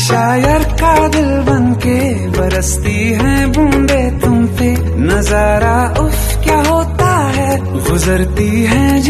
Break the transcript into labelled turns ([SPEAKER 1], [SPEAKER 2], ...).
[SPEAKER 1] शायर का दिल बनके बरसती हैं बूंदे तुम पे, नजारा उफ क्या होता है, गुजरती हैं